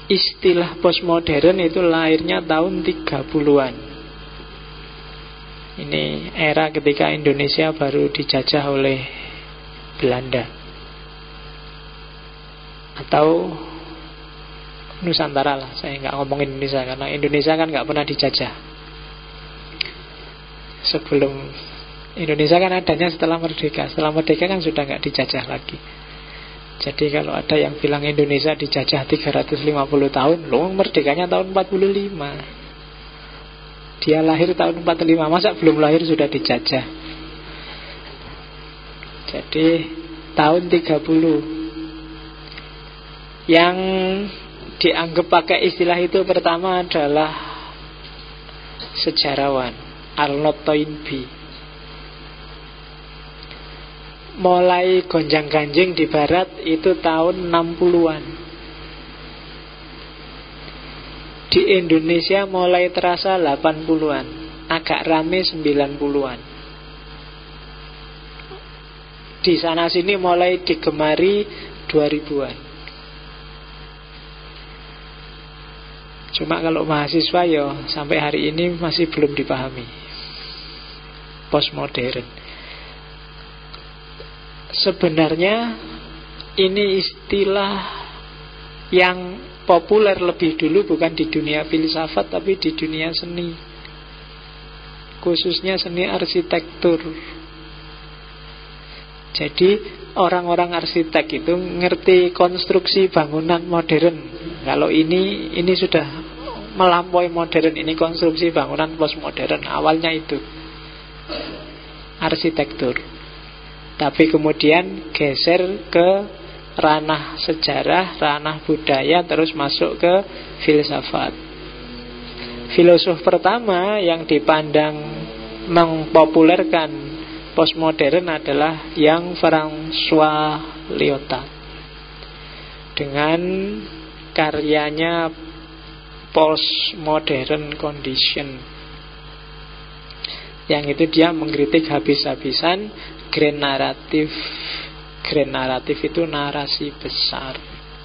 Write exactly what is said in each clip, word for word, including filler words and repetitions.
istilah postmodern itu lahirnya tahun tiga puluhan. Ini era ketika Indonesia baru dijajah oleh Belanda atau Nusantara lah. Saya nggak ngomongin Indonesia karena Indonesia kan nggak pernah dijajah. Sebelum Indonesia kan adanya setelah merdeka. Setelah merdeka kan sudah nggak dijajah lagi. Jadi kalau ada yang bilang Indonesia dijajah tiga ratus lima puluh tahun, loh merdekanya tahun empat puluh lima. Dia lahir tahun empat puluh lima, masa belum lahir sudah dijajah? Jadi tahun tiga puluh. Yang dianggap pakai istilah itu pertama adalah sejarawan Arnold Toynbee. Mulai gonjang-ganjing di barat itu tahun enam puluhan. Di Indonesia mulai terasa delapan puluhan, agak rame sembilan puluhan. Di sana sini mulai digemari dua ribuan. Cuma kalau mahasiswa ya sampai hari ini masih belum dipahami postmodern. Sebenarnya ini istilah yang populer lebih dulu bukan di dunia filsafat tapi di dunia seni, khususnya seni arsitektur. Jadi orang-orang arsitek itu ngerti konstruksi bangunan modern. Kalau ini ini sudah melampaui modern, ini konstruksi bangunan postmodern. Awalnya itu arsitektur. Tapi kemudian geser ke ranah sejarah, ranah budaya, terus masuk ke filsafat. Filosof pertama yang dipandang mempopulerkan postmodern adalah yang François Lyotard dengan karyanya Postmodern Condition. Yang itu dia mengkritik habis-habisan grand naratif. Grand naratif itu narasi besar.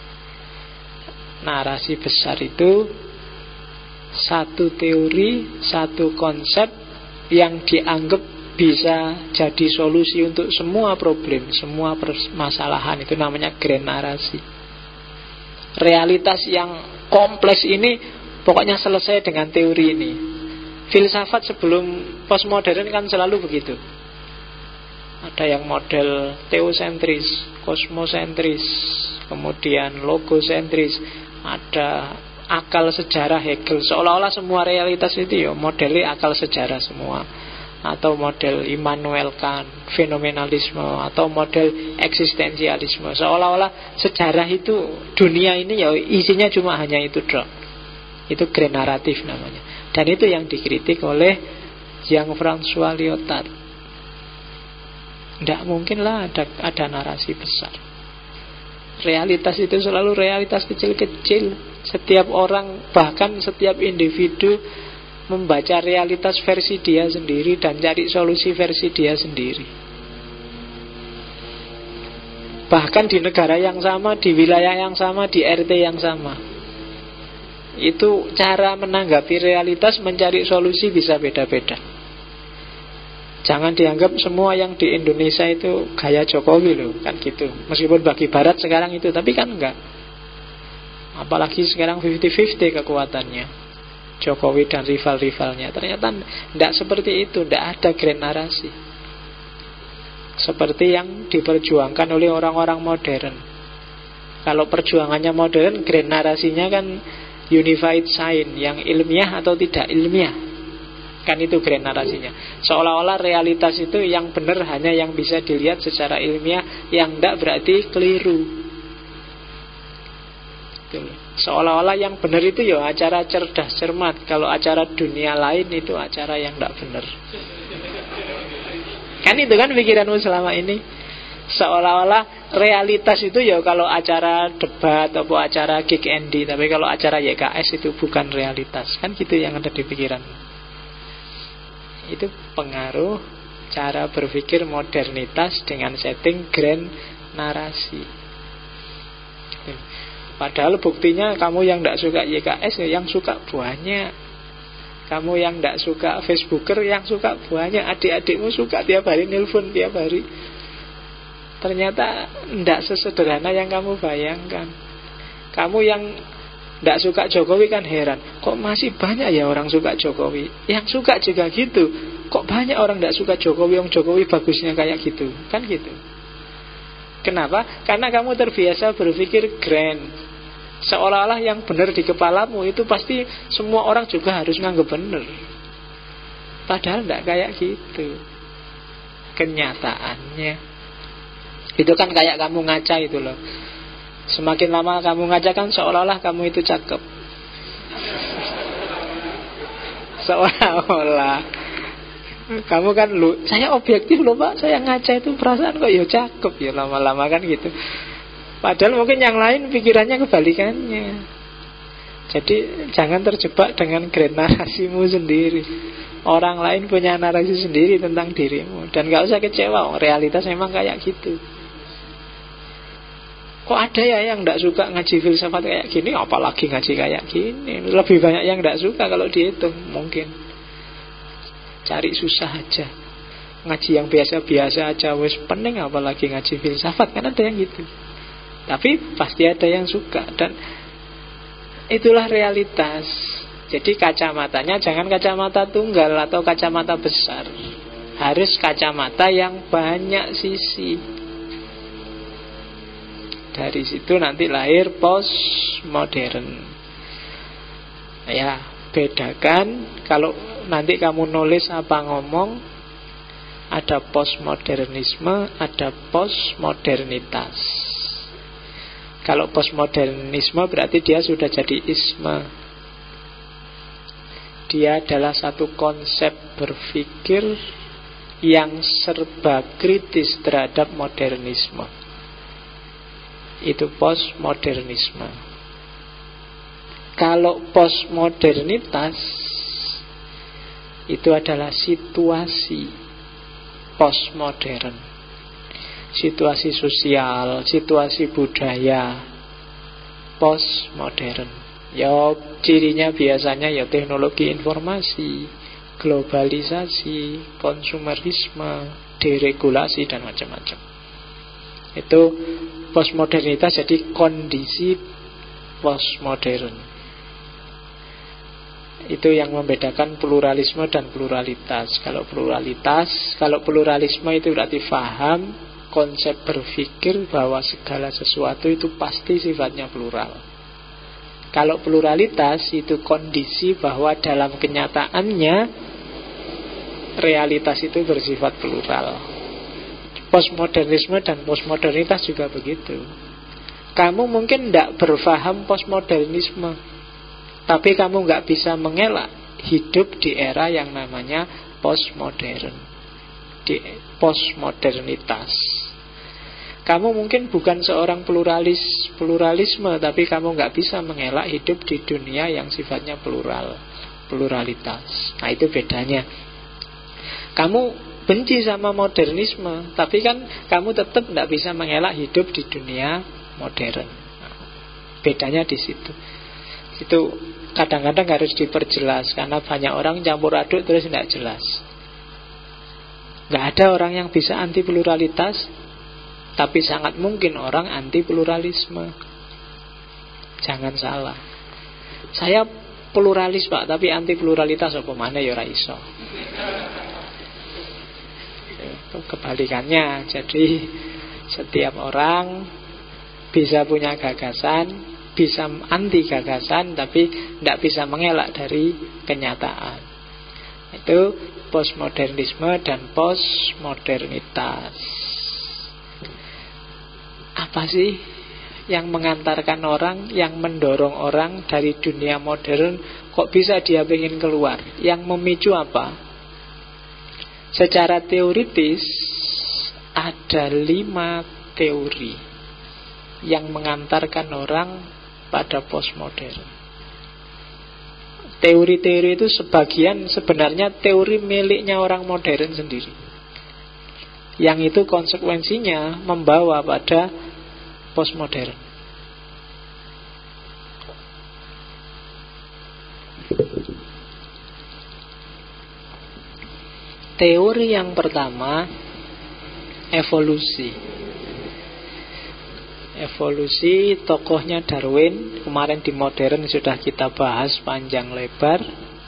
Narasi besar itu satu teori, satu konsep yang dianggap bisa jadi solusi untuk semua problem, semua permasalahan. Itu namanya grand narasi. Realitas yang kompleks ini pokoknya selesai dengan teori ini. Filsafat sebelum postmodern kan selalu begitu. Ada yang model teosentris, kosmosentris, kemudian logosentris, ada akal sejarah Hegel. Seolah-olah semua realitas itu ya modelnya akal sejarah semua. Atau model Immanuel Kant, fenomenalisme, atau model eksistensialisme. Seolah-olah sejarah itu, dunia ini ya isinya cuma hanya itu dong. Itu grand naratif namanya. Dan itu yang dikritik oleh Jean-François Lyotard. Tidak mungkin lah ada, ada narasi besar. Realitas itu selalu realitas kecil-kecil. Setiap orang, bahkan setiap individu membaca realitas versi dia sendiri dan cari solusi versi dia sendiri. Bahkan di negara yang sama, di wilayah yang sama, di R T yang sama. Itu cara menanggapi realitas, mencari solusi bisa beda-beda. Jangan dianggap semua yang di Indonesia itu gaya Jokowi loh, kan gitu. Meskipun bagi Barat sekarang itu, tapi kan enggak. Apalagi sekarang lima puluh lima puluh kekuatannya Jokowi dan rival-rivalnya. Ternyata tidak seperti itu, tidak ada grand narasi seperti yang diperjuangkan oleh orang-orang modern. Kalau perjuangannya modern, grand narasinya kan unified science, yang ilmiah atau tidak ilmiah. Kan itu grand narasinya. Seolah-olah realitas itu yang benar hanya yang bisa dilihat secara ilmiah, yang tidak berarti keliru. Seolah-olah yang benar itu ya acara cerdas cermat. Kalau acara dunia lain itu acara yang tidak benar. Kan itu kan pikiranmu selama ini. Seolah-olah realitas itu ya kalau acara debat atau acara Kick Andy, tapi kalau acara Y K S itu bukan realitas. Kan gitu yang ada di pikiranmu. Itu pengaruh cara berpikir modernitas dengan setting grand narasi. Padahal buktinya kamu yang tidak suka Y K S, yang suka banyak. Kamu yang tidak suka Facebooker, yang suka banyak. Adik-adikmu suka tiap hari nelpon tiap hari. Ternyata tidak sesederhana yang kamu bayangkan. Kamu yang tidak suka Jokowi kan heran, kok masih banyak ya orang suka Jokowi. Yang suka juga gitu, kok banyak orang tidak suka Jokowi, yang Jokowi bagusnya kayak gitu. Kan gitu. Kenapa? Karena kamu terbiasa berpikir grand, seolah-olah yang benar di kepalamu itu pasti semua orang juga harus nganggep benar. Padahal tidak kayak gitu kenyataannya. Itu kan kayak kamu ngaca itu loh. Semakin lama kamu ngaca kan seolah-olah kamu itu cakep. Seolah-olah kamu kan lu, saya objektif loh pak, saya ngaca itu perasaan kok ya cakep ya, lama-lama kan gitu. Padahal mungkin yang lain pikirannya kebalikannya. Jadi jangan terjebak dengan grand narasimu sendiri. Orang lain punya narasi sendiri tentang dirimu. Dan gak usah kecewa, realitas memang kayak gitu. Kok ada ya yang tidak suka ngaji filsafat kayak gini, apalagi ngaji kayak gini. Lebih banyak yang tidak suka kalau dihitung. Mungkin cari susah aja, ngaji yang biasa-biasa aja wes pening, apalagi ngaji filsafat. Kan ada yang gitu. Tapi pasti ada yang suka. Dan itulah realitas. Jadi kacamatanya jangan kacamata tunggal atau kacamata besar. Harus kacamata yang banyak sisi. Dari situ nanti lahir postmodern. Ya, bedakan kalau nanti kamu nulis apa ngomong, ada postmodernisme, ada postmodernitas. Kalau postmodernisme berarti dia sudah jadi isme. Dia adalah satu konsep berpikir yang serba kritis terhadap modernisme. Itu postmodernisme. Kalau postmodernitas itu adalah situasi postmodern. Situasi sosial, situasi budaya postmodern. Ya cirinya biasanya ya teknologi informasi, globalisasi, konsumerisme, deregulasi dan macam-macam. Itu postmodernitas, jadi kondisi postmodern. Itu yang membedakan pluralisme dan pluralitas. Kalau pluralitas, kalau pluralisme itu berarti faham konsep berpikir bahwa segala sesuatu itu pasti sifatnya plural. Kalau pluralitas itu kondisi bahwa dalam kenyataannya realitas itu bersifat plural. Postmodernisme dan postmodernitas juga begitu. Kamu mungkin tidak berfaham postmodernisme, tapi kamu nggak bisa mengelak hidup di era yang namanya postmodern, di postmodernitas. Kamu mungkin bukan seorang pluralis pluralisme, tapi kamu nggak bisa mengelak hidup di dunia yang sifatnya plural, pluralitas. Nah itu bedanya. Kamu benci sama modernisme, tapi kan kamu tetap tidak bisa mengelak hidup di dunia modern. Nah, bedanya di situ. Itu kadang-kadang harus diperjelas, karena banyak orang campur aduk terus tidak jelas. Nggak ada orang yang bisa anti pluralitas, tapi sangat mungkin orang anti pluralisme. Jangan salah. Saya pluralis pak, tapi anti pluralitas apa mana ya ora iso. Kebalikannya. Jadi setiap orang bisa punya gagasan, bisa anti gagasan, tapi tidak bisa mengelak dari kenyataan. Itu postmodernisme dan postmodernitas. Apa sih yang mengantarkan orang, yang mendorong orang dari dunia modern, kok bisa dia ingin keluar? Yang memicu apa? Secara teoritis ada lima teori yang mengantarkan orang pada postmodern. Teori-teori itu sebagian sebenarnya teori miliknya orang modern sendiri, yang itu konsekuensinya membawa pada postmodern. Teori yang pertama, evolusi. Evolusi tokohnya Darwin. Kemarin di modern sudah kita bahas panjang lebar.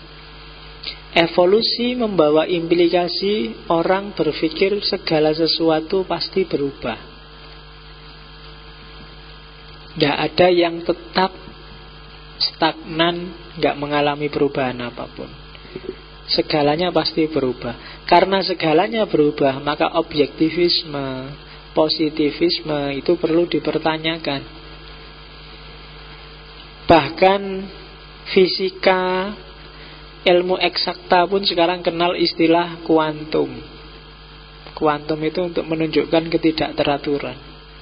Evolusi membawa implikasi orang berpikir segala sesuatu pasti berubah. Tidak ada yang tetap stagnan, nggak mengalami perubahan apapun. Segalanya pasti berubah. Karena segalanya berubah, maka objektivisme, positivisme itu perlu dipertanyakan. Bahkan fisika, ilmu eksakta pun sekarang kenal istilah kuantum. Kuantum itu untuk menunjukkan ketidakteraturan.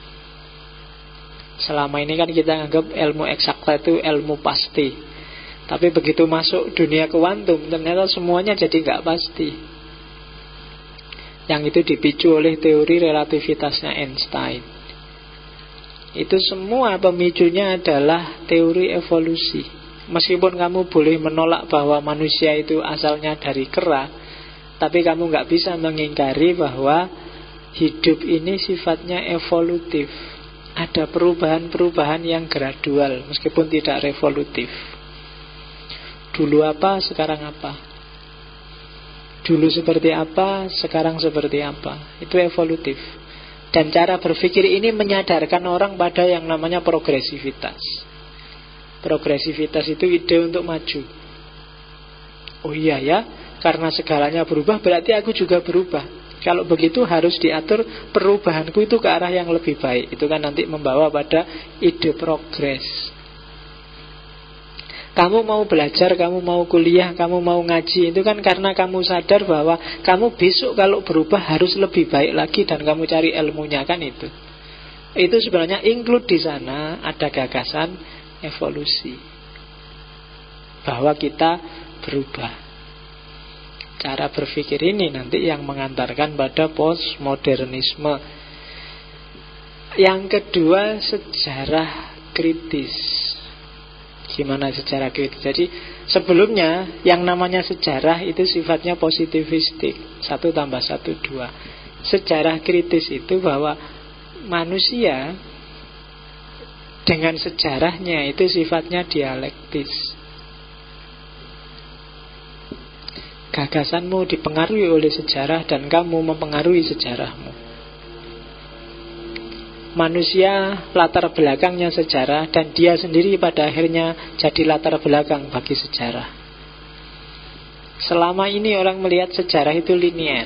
Selama ini kan kita anggap ilmu eksakta itu ilmu pasti. Tapi begitu masuk dunia kuantum, ternyata semuanya jadi nggak pasti. Yang itu dipicu oleh teori relativitasnya Einstein. Itu semua pemicunya adalah teori evolusi. Meskipun kamu boleh menolak bahwa manusia itu asalnya dari kera, tapi kamu nggak bisa mengingkari bahwa hidup ini sifatnya evolutif. Ada perubahan-perubahan yang gradual, meskipun tidak revolutif. Dulu apa, sekarang apa. Dulu seperti apa, sekarang seperti apa. Itu evolutif. Dan cara berpikir ini menyadarkan orang pada yang namanya progresivitas. Progresivitas itu ide untuk maju. Oh iya ya, karena segalanya berubah berarti aku juga berubah. Kalau begitu harus diatur perubahanku itu ke arah yang lebih baik. Itu kan nanti membawa pada ide progres. Kamu mau belajar, kamu mau kuliah, kamu mau ngaji, itu kan karena kamu sadar bahwa kamu besok kalau berubah harus lebih baik lagi dan kamu cari ilmunya, kan itu. Itu sebenarnya include di sana ada gagasan evolusi. Bahwa kita berubah. Cara berpikir ini nanti yang mengantarkan pada postmodernisme. Yang kedua, sejarah kritis. Gimana sejarah kritis? Jadi sebelumnya yang namanya sejarah itu sifatnya positivistik, satu tambah satu dua. Sejarah kritis itu bahwa manusia dengan sejarahnya itu sifatnya dialektis. Gagasanmu dipengaruhi oleh sejarah dan kamu mempengaruhi sejarahmu. Manusia latar belakangnya sejarah dan dia sendiri pada akhirnya jadi latar belakang bagi sejarah. Selama ini orang melihat sejarah itu linier.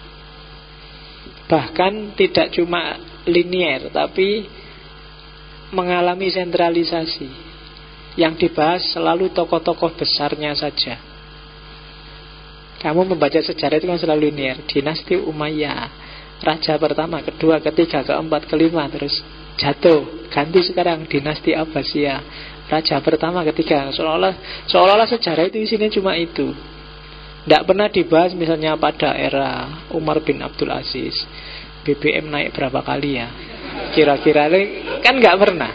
Bahkan tidak cuma linier, tapi mengalami sentralisasi. Yang dibahas selalu tokoh-tokoh besarnya saja. Kamu membaca sejarah itu kan selalu linier. Dinasti Umayyah, raja pertama, kedua, ketiga, keempat, kelima, terus jatuh, ganti sekarang dinasti Abbasiyah, raja pertama, ketiga, seolah-olah seolah-olah sejarah itu isinya cuma itu. Tidak pernah dibahas misalnya pada era Umar bin Abdul Aziz B B M naik berapa kali ya, kira-kira, kan nggak pernah.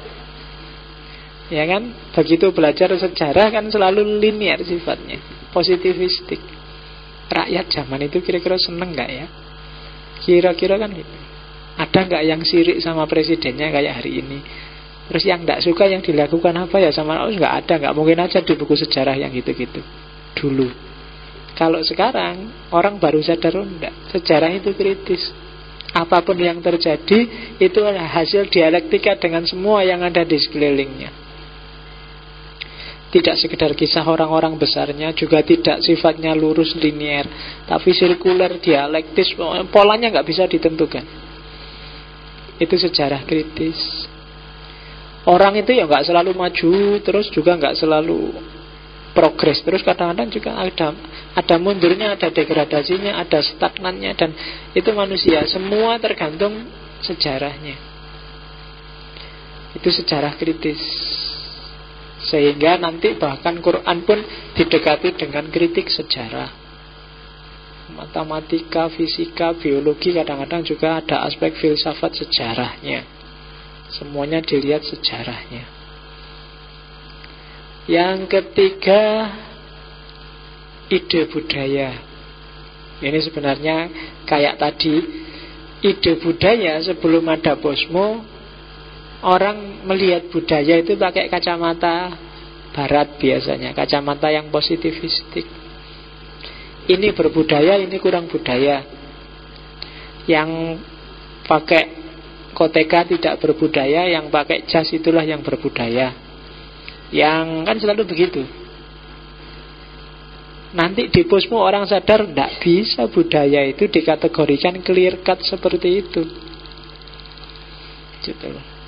Ya kan, begitu belajar sejarah kan selalu linear sifatnya, positivistik. Rakyat zaman itu kira-kira seneng nggak ya? Kira-kira kan gitu. Ada nggak yang sirik sama presidennya kayak hari ini? Terus yang nggak suka yang dilakukan apa ya sama? Oh, nggak ada, nggak mungkin aja di buku sejarah yang gitu-gitu dulu. Kalau sekarang orang baru sadar, oh enggak, sejarah itu kritis. Apapun yang terjadi itu adalah hasil dialektika dengan semua yang ada di sekelilingnya. Tidak sekedar kisah orang-orang besarnya, juga tidak sifatnya lurus linier, tapi sirkuler, dialektis, polanya nggak bisa ditentukan. Itu sejarah kritis. Orang itu ya nggak selalu maju, terus juga nggak selalu progres, terus kadang-kadang juga ada ada mundurnya, ada degradasinya, ada stagnannya, dan itu manusia. Semua tergantung sejarahnya. Itu sejarah kritis. Sehingga nanti bahkan Quran pun didekati dengan kritik sejarah. Matematika, fisika, biologi kadang-kadang juga ada aspek filsafat sejarahnya. Semuanya dilihat sejarahnya. Yang ketiga, ide budaya. Ini sebenarnya kayak tadi, ide budaya sebelum ada posmo, orang melihat budaya itu pakai kacamata barat biasanya, kacamata yang positivistik. Ini berbudaya, ini kurang budaya. Yang pakai koteka tidak berbudaya, yang pakai jas itulah yang berbudaya. Yang kan selalu begitu. Nanti di posmo orang sadar tidak bisa budaya itu dikategorikan clear cut seperti itu. Gitu.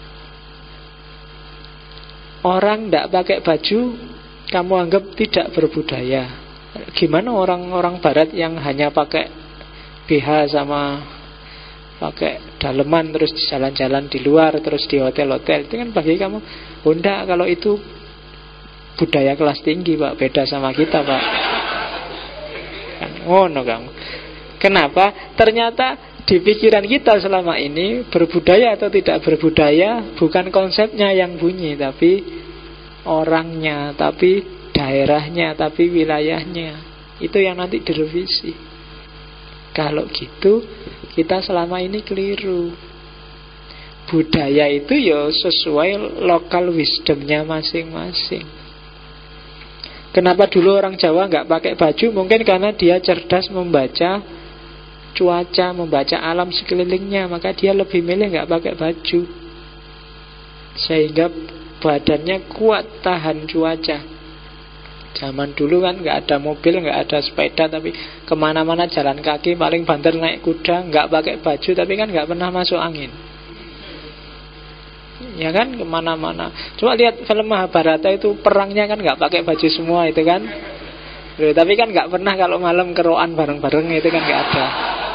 Orang tidak pakai baju kamu anggap tidak berbudaya. Gimana orang-orang barat yang hanya pakai B H sama pakai daleman terus jalan-jalan di luar terus di hotel-hotel, itu kan bagi kamu, oh enggak, kalau itu budaya kelas tinggi Pak, beda sama kita Pak. Kan ngono kamu. Kenapa? Ternyata di pikiran kita selama ini berbudaya atau tidak berbudaya bukan konsepnya yang bunyi, tapi orangnya, tapi daerahnya, tapi wilayahnya. Itu yang nanti direvisi. Kalau gitu kita selama ini keliru. Budaya itu ya sesuai lokal wisdomnya masing-masing. Kenapa dulu orang Jawa nggak pakai baju? Mungkin karena dia cerdas membaca cuaca, membaca alam sekelilingnya, maka dia lebih milih nggak pakai baju, sehingga badannya kuat tahan cuaca. Zaman dulu kan nggak ada mobil, nggak ada sepeda, tapi kemana-mana jalan kaki, paling banter naik kuda, nggak pakai baju, tapi kan nggak pernah masuk angin. Ya kan, kemana-mana. Coba lihat film Mahabharata itu, perangnya kan nggak pakai baju semua itu kan. Loh, tapi kan nggak pernah kalau malam keroan bareng-bareng, itu kan nggak ada.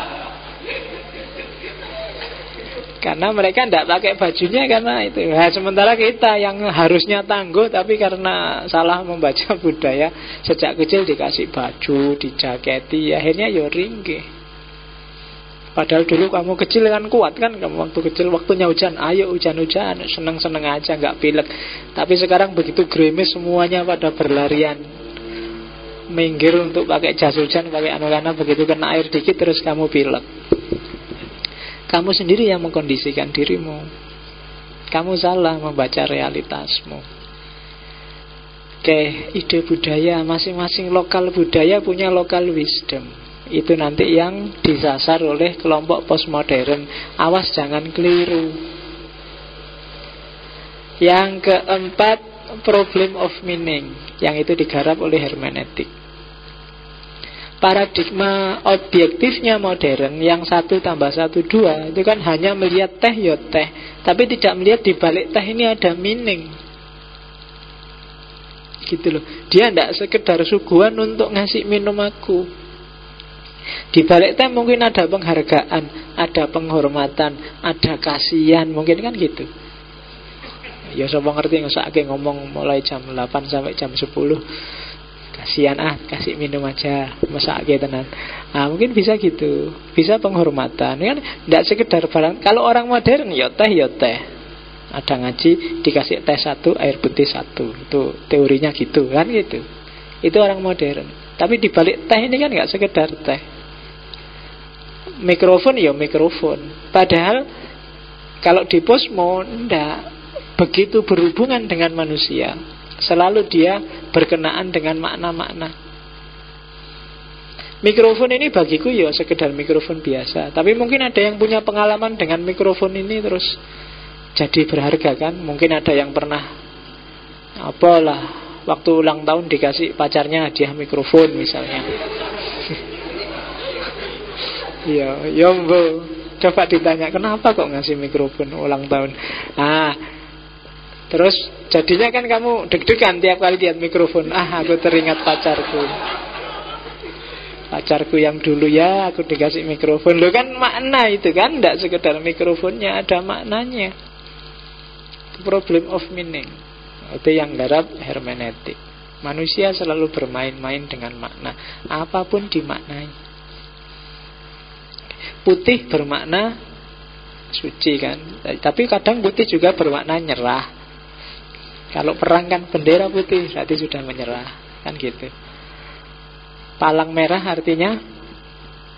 Karena mereka tidak pakai bajunya karena itu. Nah, sementara kita yang harusnya tangguh, tapi karena salah membaca budaya, sejak kecil dikasih baju, dijaketi, akhirnya ya ringkih. Padahal dulu kamu kecil kan kuat kan, kamu waktu kecil, waktunya hujan, ayo hujan-hujan, seneng-seneng aja, nggak pilek. Tapi sekarang begitu gerimis semuanya pada berlarian, minggir untuk pakai jas hujan, pakai anu, karena begitu kena air dikit terus kamu pilek. Kamu sendiri yang mengkondisikan dirimu. Kamu salah membaca realitasmu. Oke, ide budaya, masing-masing lokal budaya punya lokal wisdom. Itu nanti yang disasar oleh kelompok postmodern. Awas jangan keliru. Yang keempat, problem of meaning, yang itu digarap oleh hermeneutik. Paradigma objektifnya modern yang satu tambah satu dua itu kan hanya melihat teh ya teh, tapi tidak melihat di balik teh ini ada meaning. Gitu loh. Dia tidak sekedar suguhan untuk ngasih minum aku. Di balik teh mungkin ada penghargaan, ada penghormatan, ada kasihan, mungkin kan gitu. Ya sapa ngerti ngesake ngomong mulai jam delapan sampai jam sepuluh. Kasihan ah, kasih minum aja, mesake tenan. Ah, mungkin bisa gitu. Bisa penghormatan. Kan tidak sekedar barang. Kalau orang modern ya teh ya teh. Ada ngaji dikasih teh satu, air putih satu. Itu teorinya gitu, kan gitu. Itu orang modern. Tapi di balik teh ini kan enggak sekedar teh. Mikrofon ya mikrofon. Padahal kalau di posmo enggak begitu berhubungan dengan manusia. Selalu dia berkenaan dengan makna-makna. Mikrofon ini bagiku ya sekedar mikrofon biasa, tapi mungkin ada yang punya pengalaman dengan mikrofon ini terus jadi berharga kan. Mungkin ada yang pernah apalah waktu ulang tahun dikasih pacarnya hadiah mikrofon misalnya. Iya, ya mbak, coba ditanya kenapa kok ngasih mikrofon ulang tahun. Ah, terus jadinya kan kamu deg-degan tiap kali lihat mikrofon. Ah, aku teringat pacarku. Pacarku yang dulu ya, aku dikasih mikrofon. Loh kan makna itu kan, tidak sekedar mikrofonnya, ada maknanya. Problem of meaning. Itu yang garap hermeneutik. Manusia selalu bermain-main dengan makna, apapun dimaknai. Putih bermakna suci kan, tapi kadang putih juga bermakna nyerah. Kalau perang kan bendera putih, berarti sudah menyerah, kan gitu. Palang merah artinya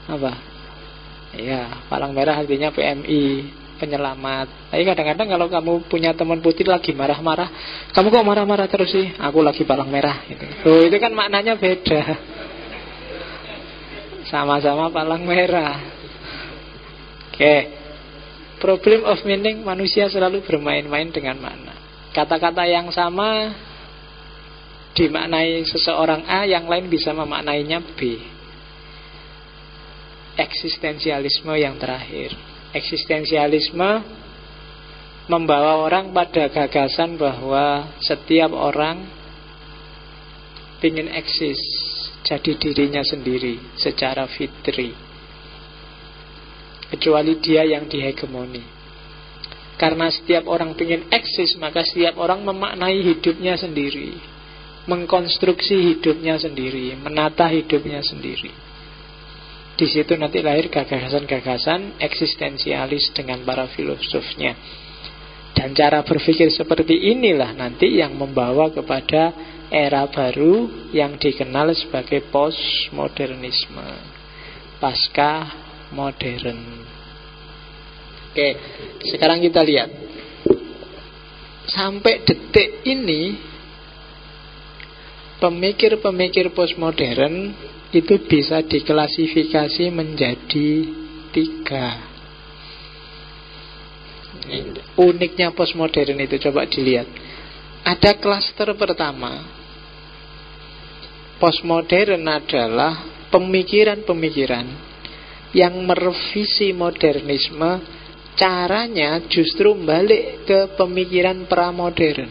Apa? Ya, palang merah artinya P M I, penyelamat. Tapi kadang-kadang kalau kamu punya teman putih lagi marah-marah, kamu kok marah-marah terus sih? Aku lagi palang merah gitu. Oh, itu kan maknanya beda. Sama-sama palang merah. Oke. Problem of meaning, manusia selalu bermain-main dengan makna. Kata-kata yang sama dimaknai seseorang A, yang lain bisa memaknainya B. Eksistensialisme yang terakhir. Eksistensialisme membawa orang pada gagasan bahwa setiap orang ingin eksis, jadi dirinya sendiri secara fitri, kecuali dia yang dihegemoni. Karena setiap orang ingin eksis, maka setiap orang memaknai hidupnya sendiri, mengkonstruksi hidupnya sendiri, menata hidupnya sendiri. Di situ nanti lahir gagasan-gagasan eksistensialis dengan para filosofnya. Dan cara berpikir seperti inilah nanti yang membawa kepada era baru yang dikenal sebagai postmodernisme, pasca modern. Oke, sekarang kita lihat. Sampai detik ini pemikir-pemikir postmodern itu bisa diklasifikasi menjadi tiga. Uniknya postmodern itu coba dilihat. Ada klaster pertama. Postmodern adalah pemikiran-pemikiran yang merevisi modernisme. Caranya justru balik ke pemikiran pramodern.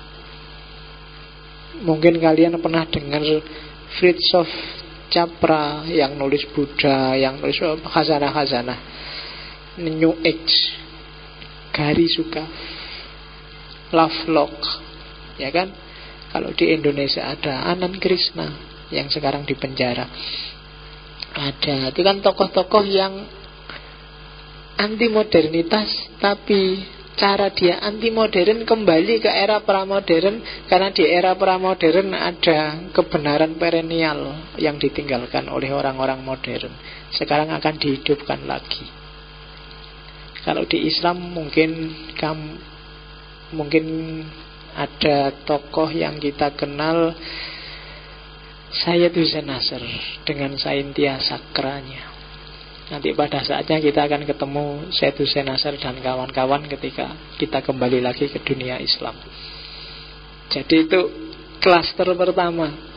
Mungkin kalian pernah dengar Fritjof Capra yang nulis Buddha, yang nulis khazanah-khazanah, New Age, Gary Zukav, Lovelock, ya kan? Kalau di Indonesia ada Anand Krishna yang sekarang di penjara. Ada, itu kan tokoh-tokoh yang anti modernitas, tapi cara dia anti modern kembali ke era pramodern, karena di era pramodern ada kebenaran perennial yang ditinggalkan oleh orang-orang modern. Sekarang akan dihidupkan lagi. Kalau di Islam mungkin kamu, mungkin ada tokoh yang kita kenal, Sayyid Hussein Nasr dengan Saintia Sakranya. Nanti pada saatnya kita akan ketemu Sayyid Hussein Nasr dan kawan-kawan ketika kita kembali lagi ke dunia Islam. Jadi itu klaster pertama.